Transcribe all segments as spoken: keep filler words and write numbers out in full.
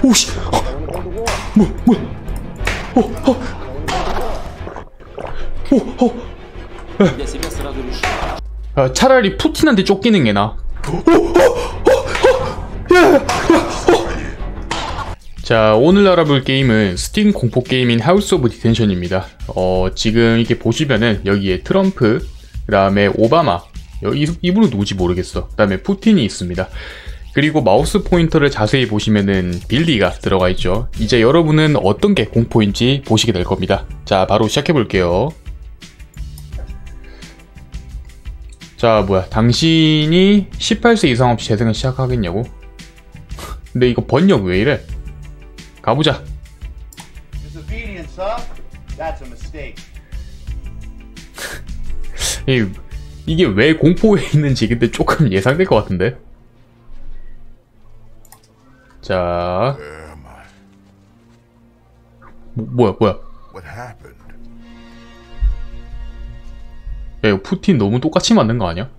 오씨. 어, 뭐 뭐야? 어, 어. 오, 어. 아, 차라리 푸틴한테 쫓기는 게 나아. 오, 어, 어, 어. 야, 야, 야, 어. 자, 오늘 알아볼 게임은 스팀 공포 게임인 하우스 오브 디텐션입니다. 어, 지금 이렇게 보시면은 여기에 트럼프, 그 다음에 오바마, 이, 이분은 누구지 모르겠어. 그 다음에 푸틴이 있습니다. 그리고 마우스 포인터를 자세히 보시면은 빌리가 들어가 있죠. 이제 여러분은 어떤 게 공포인지 보시게 될 겁니다. 자, 바로 시작해 볼게요. 자, 뭐야, 당신이 십팔 세 이상 없이 재생을 시작하겠냐고? 근데 이거 번역 왜 이래? 가보자. 이, 이게 왜 공포에 있는지 근데 조금 예상될 것 같은데? 자, 뭐, 뭐야 뭐야? 야, 이거 푸틴 너무 똑같이 만든 거 아니야?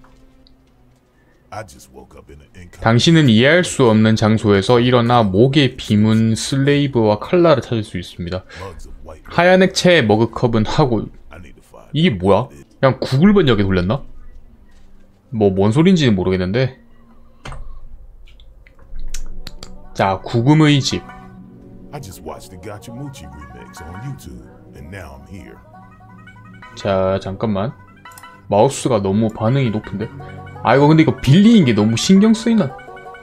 당신은 이해할 수 없는 장소에서 일어나 목의 비문 슬레이브와 칼라를 찾을 수 있습니다. 하얀 액체의 머그컵은 하고, 이게 뭐야? 그냥 구글 번역에 돌렸나? 뭐 뭔 소린지는 모르겠는데. 자, 구금의 집. 자, 잠깐만. 마우스가 너무 반응이 높은데? 아, 이거 근데 이거 빌리인 게 너무 신경 쓰이나?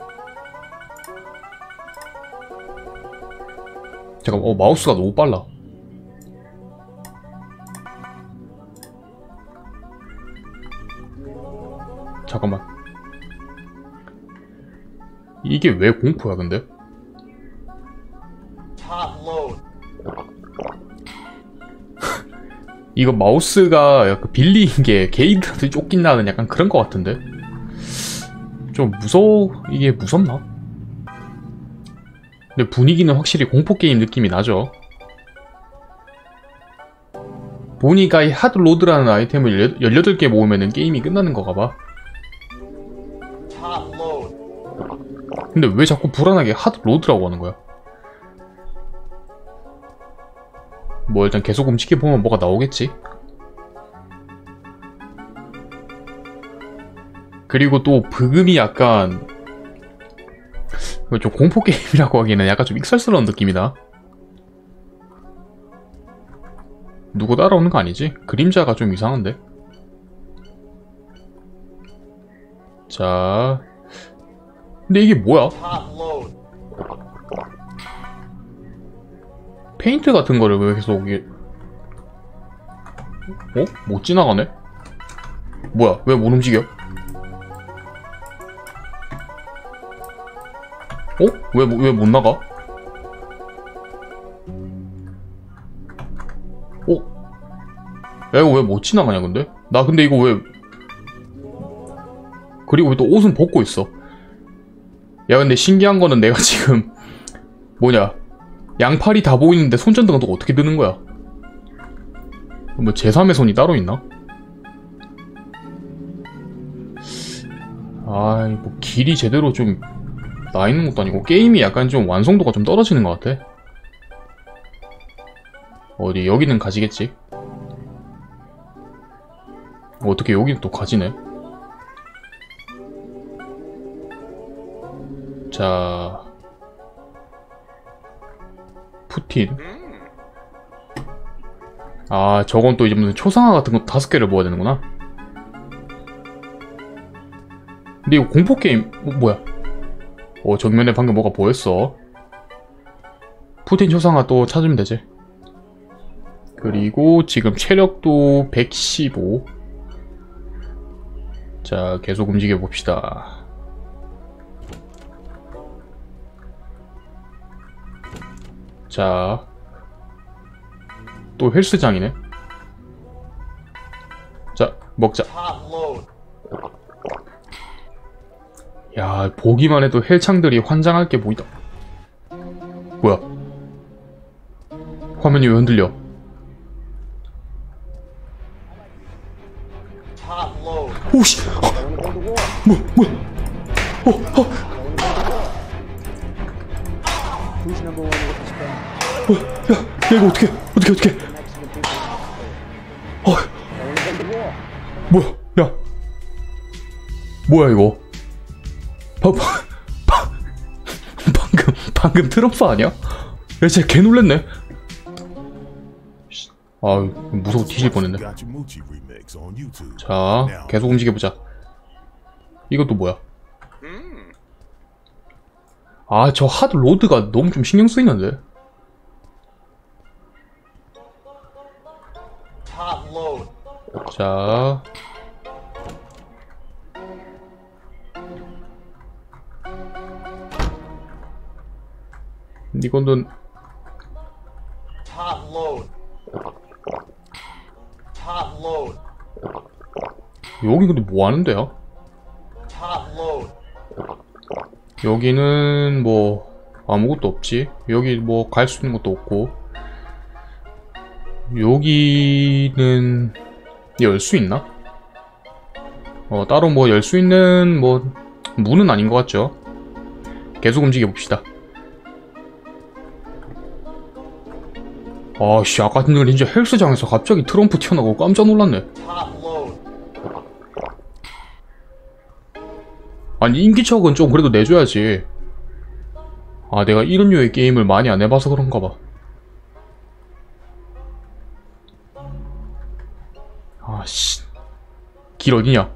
잠깐, 어, 마우스가 너무 빨라. 잠깐만. 이게 왜 공포야, 근데? 이거 마우스가 약간 빌리인 게 게이드한테 쫓긴다는 약간 그런 것 같은데? 좀 무서워, 이게 무섭나? 근데 분위기는 확실히 공포게임 느낌이 나죠? 보니까 이 핫로드라는 아이템을 열여덟 개 모으면 게임이 끝나는 거가 봐. 근데 왜 자꾸 불안하게 핫로드라고 하는 거야? 뭐 일단 계속 움직여보면 뭐가 나오겠지? 그리고 또 브금이 약간 좀 공포게임이라고 하기에는 약간 좀 익살스러운 느낌이다. 누구 따라오는 거 아니지? 그림자가 좀 이상한데? 자, 근데 이게 뭐야? 페인트 같은 거를 왜 계속 이게... 어? 못 지나가네? 뭐야? 왜 못 움직여? 어? 왜, 왜 못 나가? 어? 야, 이거 왜 못 지나가냐, 근데? 나 근데 이거 왜... 그리고 왜 또 옷은 벗고 있어? 야, 근데 신기한 거는 내가 지금... 뭐냐... 양팔이 다 보이는데 손전등은 또 어떻게 드는 거야? 뭐 제삼의 손이 따로 있나? 아이, 뭐 길이 제대로 좀 나 있는 것도 아니고 게임이 약간 좀 완성도가 좀 떨어지는 것 같아. 어디 여기는 가지겠지? 어떻게 여기는 또 가지네? 자, 푸틴. 아, 저건 또 이제 무슨 초상화 같은 거 다섯 개를 모아야 되는구나. 근데 이거 공포게임, 어, 뭐야? 어, 정면에 방금 뭐가 보였어. 푸틴 초상화 또 찾으면 되지. 그리고 지금 체력도 백십오. 자, 계속 움직여 봅시다. 자, 또 헬스장이네. 자, 먹자. 야, 보기만 해도 헬창들이 환장할 게 보이다. 뭐야? 화면이 왜 흔들려? 오씨! 어, 뭐, 뭐야? 어, 어. 어, 야, 야 이거 어떻게 어떻게 어떻게? 어, 뭐야? 야, 뭐야 이거? 바, 바, 바, 방금 방금 트럼프 아니야? 야, 진짜 개 놀랬네. 아, 무서워 뒤질 뻔했네. 자, 계속 움직여보자. 이것도 뭐야? 아, 저 하드 로드가 너무 좀 신경 쓰이는데. 자, 이거는 여기 근데 뭐 하는 데야? 여기는 뭐 아무것도 없지. 여기 뭐 갈 수 있는 것도 없고. 여기는 열 수 있나? 어, 따로 뭐 열 수 있는 뭐 문은 아닌 것 같죠? 계속 움직여 봅시다. 아씨, 아까 전에 진짜 헬스장에서 갑자기 트럼프 튀어나오고 깜짝 놀랐네. 아니, 인기척은 좀 그래도 내줘야지. 아, 내가 이런 류의 게임을 많이 안 해봐서 그런가 봐. 아씨, 길 어디냐?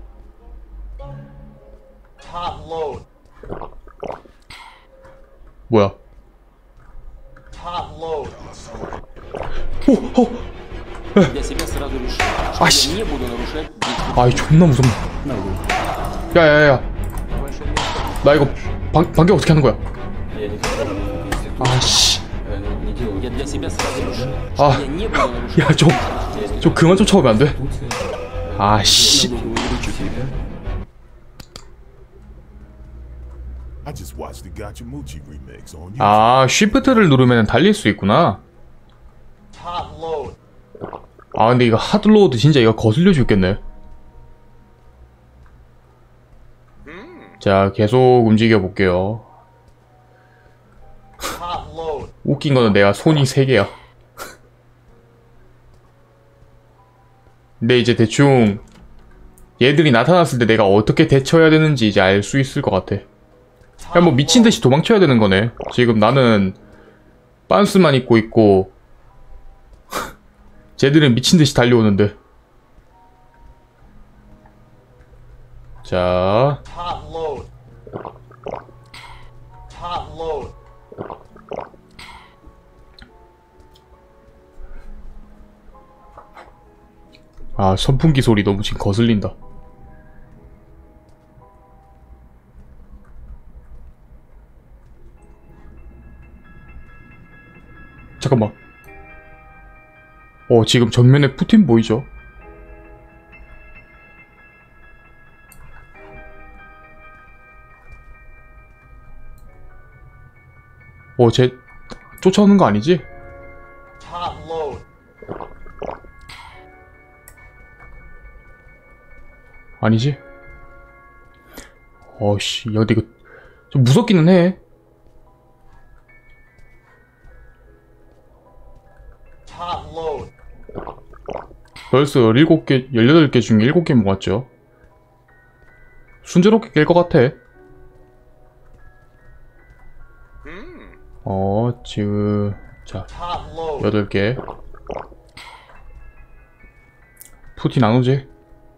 뭐야? 오, 어, 아씨, 아이 존나 무섭네. 야야야, 나 이거 방 반격 어떻게 하는 거야? 아씨, 아, 야 좀, 좀 그만 좀 쳐오면 안 돼? 아씨. 아, 쉬프트를 누르면 달릴 수 있구나. 아, 근데 이거 하드로드 진짜 이거 거슬려 죽겠네. 자, 계속 움직여 볼게요. 웃긴 거는 내가 손이 세 개야. 근데 이제 대충 얘들이 나타났을 때 내가 어떻게 대처해야 되는지 이제 알 수 있을 것 같아. 그냥 뭐 미친듯이 도망쳐야 되는 거네. 지금 나는 빤스만 입고 있고 쟤들은 미친듯이 달려오는데. 자, 아, 선풍기 소리 너무 지금 거슬린다. 잠깐만. 어, 지금 전면에 푸틴 보이죠? 어, 쟤 쫓아오는 거 아니지? 아니지? 어씨, 야, 근데 이거 좀 무섭기는 해. 벌써 열일곱 개, 열여덟 개 중에 일곱 개 모았죠? 순조롭게 깰 것 같아. 어, 지금, 자, 여덟 개. 푸틴 안 오지?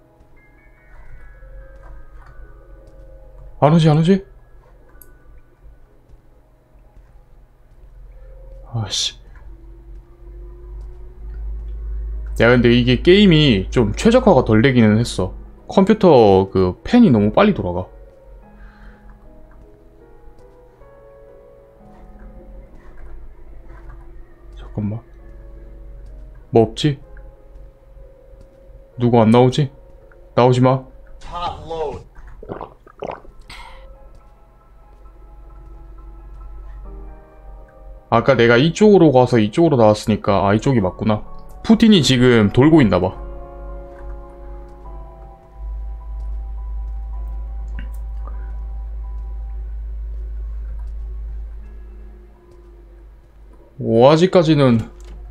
안 오지, 안 오지? 아씨. 야, 근데 이게 게임이 좀 최적화가 덜 되기는 했어. 컴퓨터 그 팬이 너무 빨리 돌아가. 잠깐만. 뭐 없지? 누구 안 나오지? 나오지 마. 아까 내가 이쪽으로 가서 이쪽으로 나왔으니까 아, 이쪽이 맞구나. 푸틴이 지금 돌고 있나봐. 오, 아직까지는.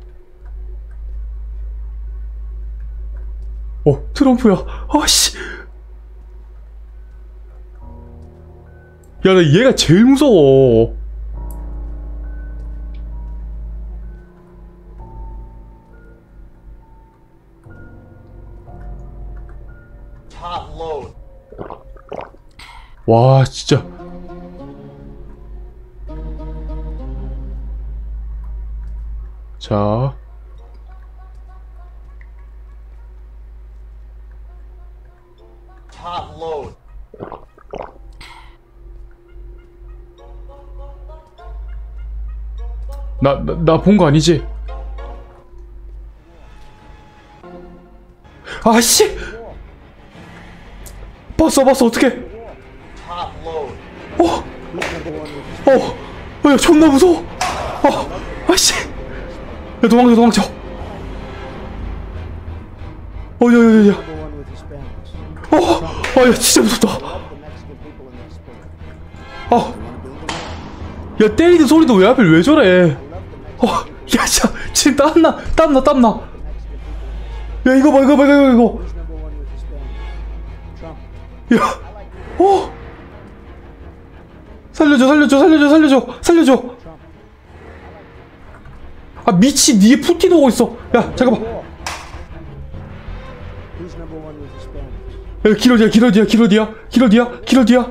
어, 트럼프야. 아씨. 야, 나 얘가 제일 무서워. 와, 진짜. 자. 나, 나, 나 본 거 아니지? 아씨! 봤어, 봤어, 어떡해! 어! 어! 어, 야, 존나 무서워! 어! 아씨! 야, 도망쳐, 도망쳐! 어, 야, 야, 야, 야! 어! 아, 야, 진짜 무섭다! 아! 야, 때리는 소리도 왜 하필 왜 저래? 어! 야, 진짜! 지금 땀나! 땀나, 땀나! 야, 이거 봐, 이거 봐, 이거, 이거! 야! 어! 살려줘, 살려줘, 살려줘, 살려줘, 살려줘! 아, 미친, 니에 푸틴 오고 있어! 야, 잠깐만! 야, 기러디야, 기러디야, 기러디야, 기러디야, 기러디야!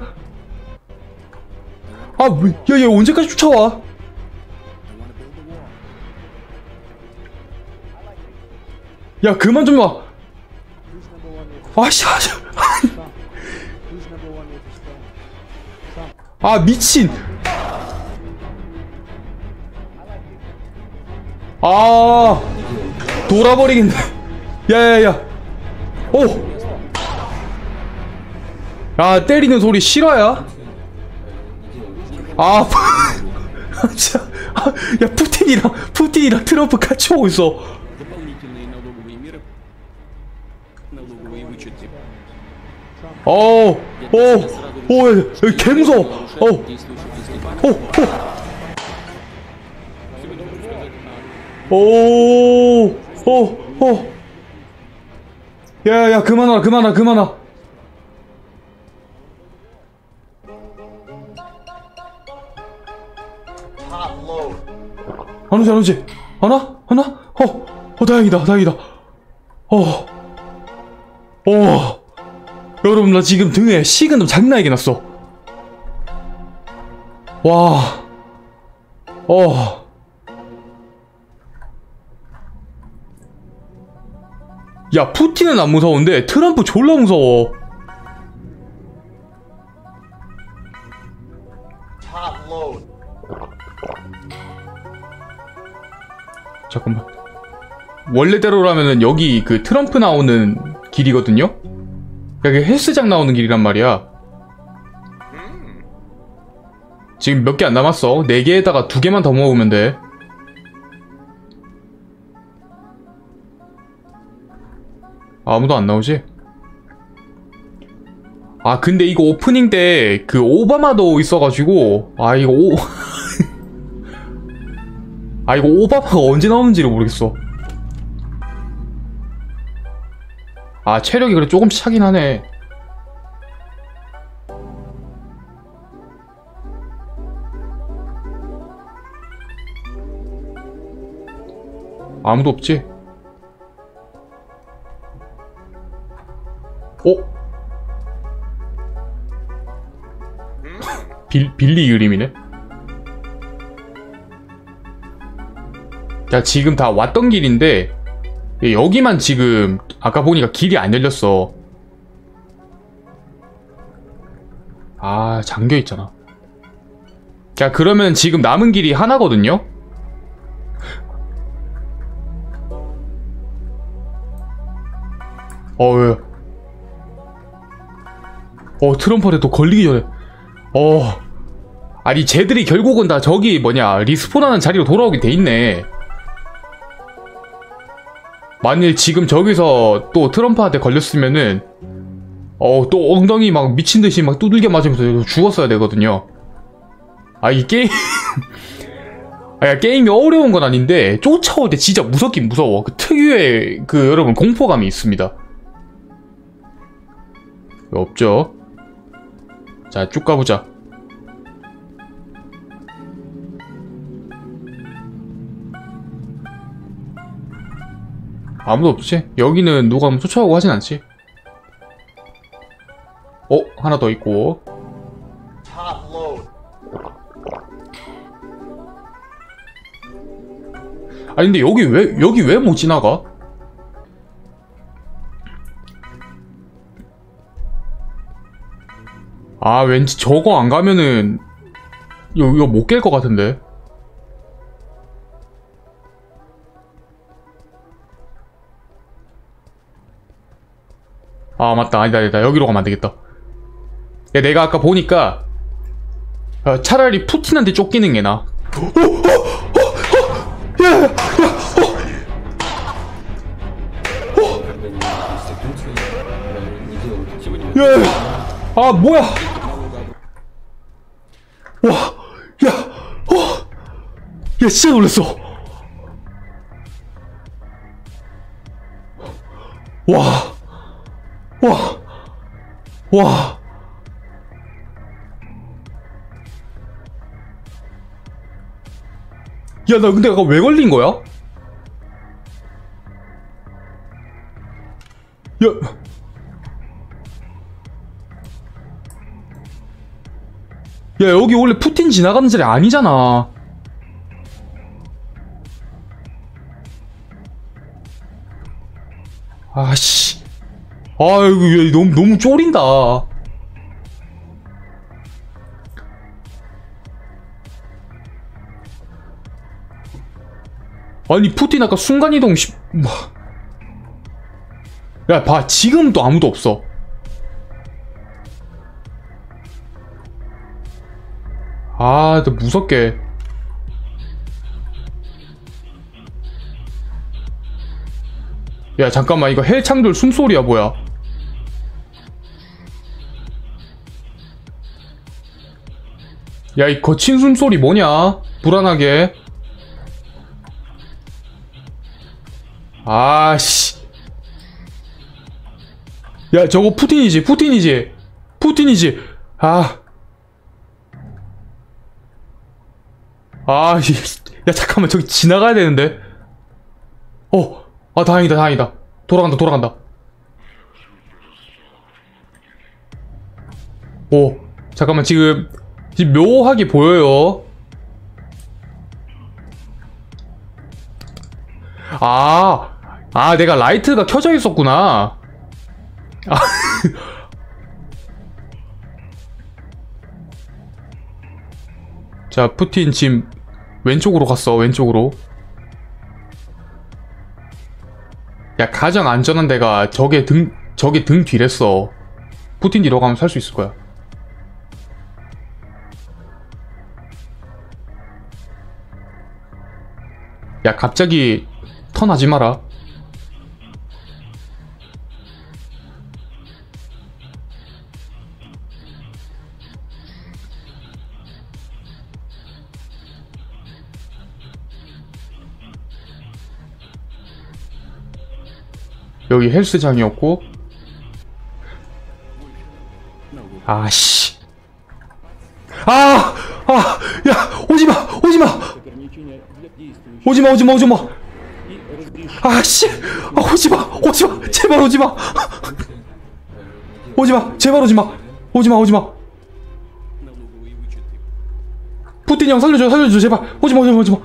아, 야, 얘 언제까지 쫓아와? 야, 그만 좀 와! 아씨, 아씨! 아, 미친! 아, 돌아버리겠네. 야야야. 오. 야, 때리는 소리 실화야? 아, 진짜. 아, 야, 푸틴이랑 푸틴이랑 트럼프 같이 오고 있어. 어, 오, 오, 야, 개 무서워. 어, 오, 오, 오, 오, 오. 야, 야, 그만 와, 그만 와, 그만 와. 안 오지, 안 오지? 안 와? 안 와? 어, 어, 다행이다, 다행이다. 어, 어. 여러분, 나 지금 등에 식은땀 장난이게 났어. 와. 어. 야, 푸틴은 안 무서운데 트럼프 졸라 무서워. 잠깐만. 원래대로라면은 여기 그 트럼프 나오는 길이거든요? 여기 헬스장 나오는 길이란 말이야. 지금 몇 개 안 남았어. 네 개에다가 두 개만 더 모으면 돼. 아무도 안 나오지? 아, 근데 이거 오프닝 때 그 오바마도 있어가지고, 아, 이거 오 아, 이거 오바마가 언제 나오는지를 모르겠어. 아, 체력이 그래 조금씩 차긴 하네. 아무도 없지? 어? 빌, 빌리 그림이네? 야, 지금 다 왔던 길인데 여기만 지금 아까 보니까 길이 안 열렸어. 아, 잠겨있잖아. 자, 그러면 지금 남은 길이 하나거든요? 어, 왜? 어, 트럼프한테 또 걸리기 전에. 어. 아니, 쟤들이 결국은 다 저기 뭐냐, 리스폰하는 자리로 돌아오게 돼 있네. 만일 지금 저기서 또 트럼프한테 걸렸으면은, 어, 또 엉덩이 막 미친듯이 막 두들겨 맞으면서 죽었어야 되거든요. 아, 이 게임. 아, 야, 게임이 어려운 건 아닌데 쫓아올 때 진짜 무섭긴 무서워. 그 특유의 그 여러분 공포감이 있습니다. 없죠? 자, 쭉 가보자. 아무도 없지? 여기는 누가 한번 쫓아오고 하진 않지? 어? 하나 더 있고. 아니 근데 여기 왜 여기 왜 못 지나가? 아 왠지 저거 안 가면은 이거, 이거 못 깰 것 같은데. 아 맞다 아니다 아니다 여기로 가면 안되겠다. 야, 내가 아까 보니까 어, 차라리 푸틴한테 쫓기는 게 나아. 야, 아 뭐야? 와, 야, 어, 야 진짜 놀랐어. 와, 와, 와. 야, 나 근데 아까 왜 걸린 거야? 야. 야, 여기 원래 푸틴 지나가는 자리 아니잖아. 아씨. 아, 이거 너무, 너무 쫄인다. 아니, 푸틴 아까 순간이동 시... 뭐. 야, 봐. 지금 또 아무도 없어. 아, 너 무섭게. 야, 잠깐만. 이거 헬창들 숨소리야, 뭐야? 야, 이 거친 숨소리 뭐냐? 불안하게. 아씨. 야, 저거 푸틴이지, 푸틴이지. 푸틴이지. 아. 아, 야, 잠깐만, 저기 지나가야 되는데. 어, 아, 다행이다, 다행이다. 돌아간다, 돌아간다. 오, 잠깐만, 지금, 지금 묘하게 보여요. 아, 아, 내가 라이트가 켜져 있었구나. 아. 자, 푸틴 지금 왼쪽으로 갔어, 왼쪽으로. 야, 가장 안전한 데가 저게 등, 저게 등 뒤랬어. 푸틴 뒤로 가면 살 수 있을 거야. 야, 갑자기 턴하지 마라. 여기 헬스장이었고. 아씨. 아! 아! 야! 오지마! 오지마! 오지마 오지마 오지마! 아씨! 아, 오지마! 오지마! 제발 오지마! 오지마! 제발 오지마! 오지마 오지마! 푸틴 형 살려줘 살려줘 제발! 오지마 오지마 오지마!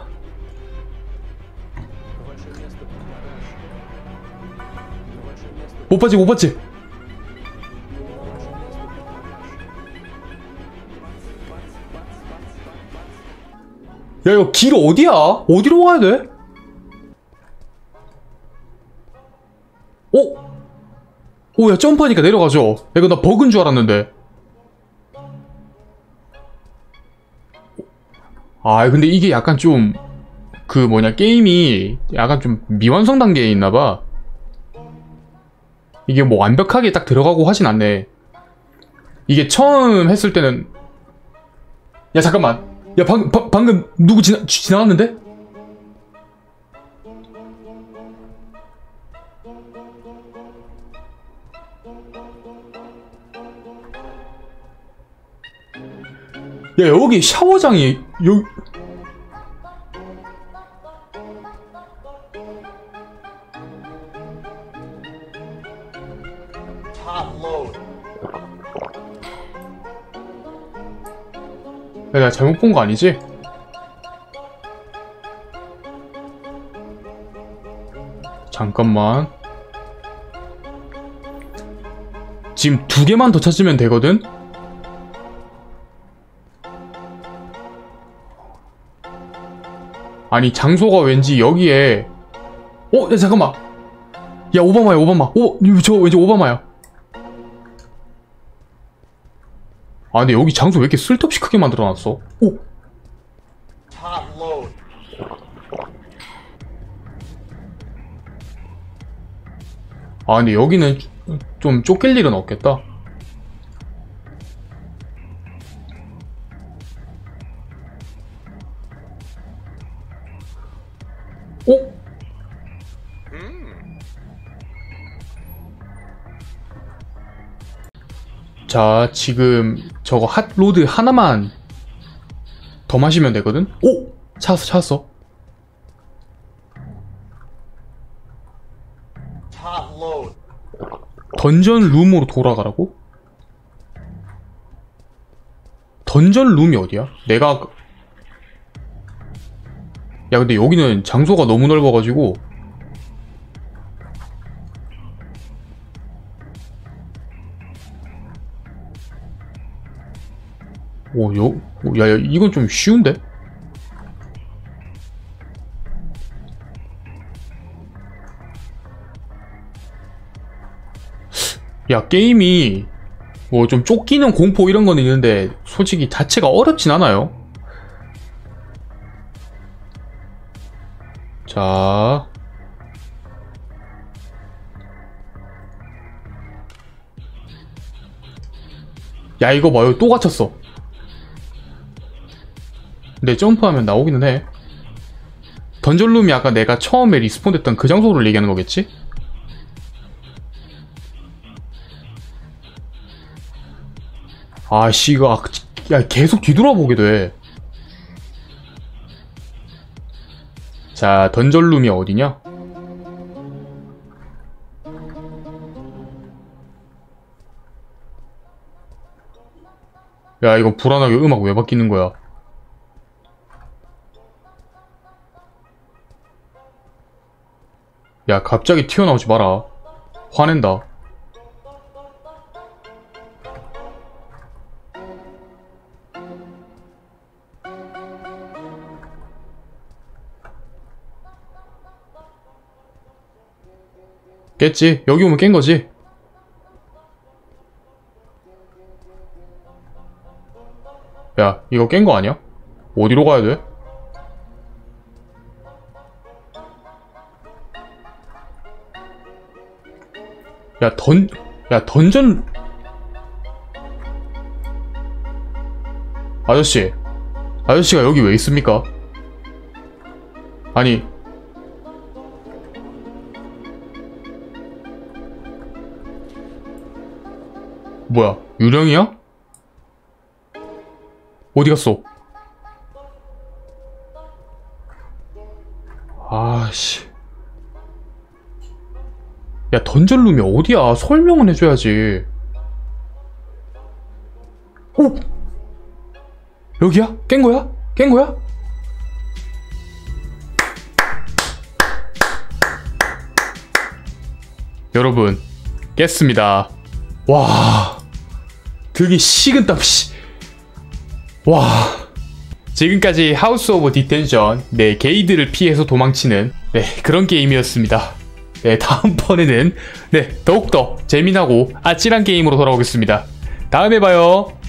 못 봤지 못 봤지? 야, 이거 길 어디야? 어디로 가야 돼? 어? 오, 야, 점프하니까 내려가죠. 야, 이거 나 버그인 줄 알았는데. 아, 근데 이게 약간 좀, 그 뭐냐, 게임이 약간 좀 미완성 단계에 있나봐. 이게 뭐 완벽하게 딱 들어가고 하진 않네. 이게 처음 했을 때는, 야, 잠깐만. 야, 방, 방, 방금 누구 지나, 지나갔는데? 야, 여기 샤워장이 여기 야, 나 잘못 본 거 아니지? 잠깐만. 지금 두 개만 더 찾으면 되거든? 아니, 장소가 왠지 여기에. 어? 야, 잠깐만. 야, 오바마야, 오바마. 오, 저 왠지 오바마야. 아, 근데 여기 장소 왜 이렇게 쓸데없이 크게 만들어놨어? 오! 아, 근데 여기는 좀 쫓길 일은 없겠다. 어? 자, 지금 저거 핫로드 하나만 더 마시면 되거든? 오! 찾았어, 찾았어. 던전 룸으로 돌아가라고? 던전 룸이 어디야? 내가... 야, 근데 여기는 장소가 너무 넓어가지고 오, 여, 오, 야, 야, 이건 좀 쉬운데? 야, 게임이 뭐 좀 쫓기는 공포 이런 건 있는데 솔직히 자체가 어렵진 않아요. 자, 야, 이거 봐요. 또 갇혔어. 근데 점프하면 나오기는 해. 던전룸이 아까 내가 처음에 리스폰 됐던 그 장소를 얘기하는 거겠지? 아씨, 이거 야, 계속 뒤돌아보게 돼. 자, 던전룸이 어디냐? 야, 이거 불안하게 음악 왜 바뀌는 거야? 야, 갑자기 튀어나오지 마라. 화낸다. 깼지? 여기 오면 깬 거지? 야, 이거 깬 거 아니야? 어디로 가야 돼? 야, 던, 야, 던전... 아저씨. 아저씨가 여기 왜 있습니까? 아니. 뭐야, 유령이야? 어디 갔어? 아씨. 야, 던전룸이 어디야? 설명은 해줘야지. 오! 여기야? 깬 거야? 깬 거야? 여러분, 깼습니다. 와, 되게 식은땀, 씨. 와. 지금까지 하우스 오브 디텐션, 네, 게이드를 피해서 도망치는, 네, 그런 게임이었습니다. 네, 다음번에는, 네, 더욱더 재미나고 아찔한 게임으로 돌아오겠습니다. 다음에 봐요.